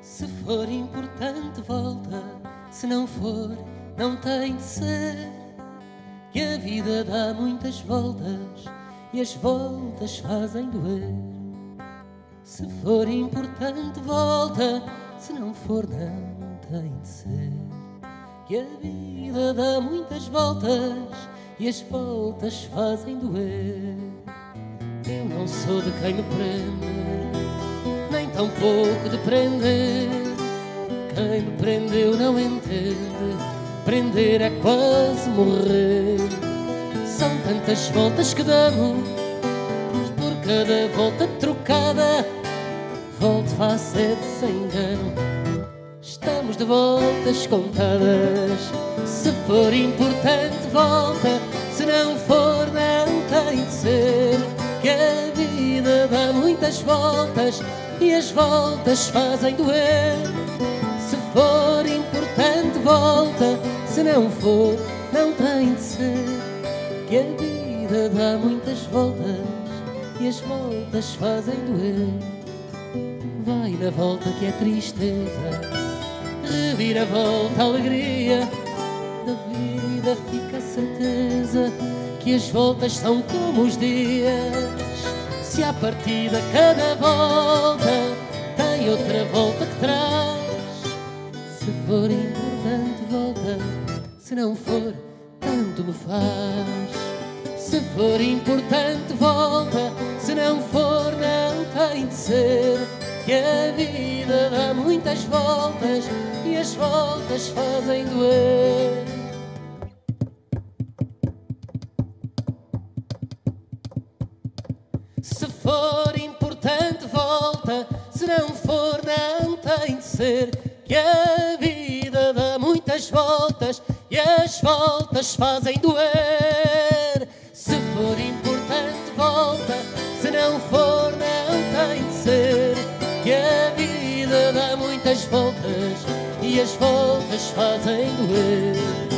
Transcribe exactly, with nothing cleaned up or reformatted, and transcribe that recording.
Se for importante, volta. Se não for, não tem de ser. Que a vida dá muitas voltas e as voltas fazem doer. Se for importante, volta. Se não for, não tem de ser. Que a vida dá muitas voltas e as voltas fazem doer. Eu não sou de quem me prende, nem tão pouco de prender. Quem me prendeu não entende, prender é quase morrer. São tantas voltas que damos, por cada volta trocada, volto face sede sem engano. Estamos de voltas contadas. Se for importante, volta. Se não for, não tem de ser. Que a vida dá muitas voltas e as voltas fazem doer. Se for importante, volta. Se não for, não tem de ser. Que a vida dá muitas voltas e as voltas fazem doer. Vai na volta que é tristeza, revira a volta a alegria. Da vida fica a certeza que as voltas são como os dias. Se à partida cada volta tem outra volta que traz. Se for importante, volta. Se não for, tanto me faz. Se for importante, volta. Se não for, não tem de ser. Que a vida dá muitas voltas e as voltas fazem doer. Se for importante, volta. Se não for, não tem de ser. Que a vida dá muitas voltas e as voltas fazem doer. Se for importante, volta. Se não for, não tem de ser. Que a vida dá muitas voltas e as voltas fazem doer.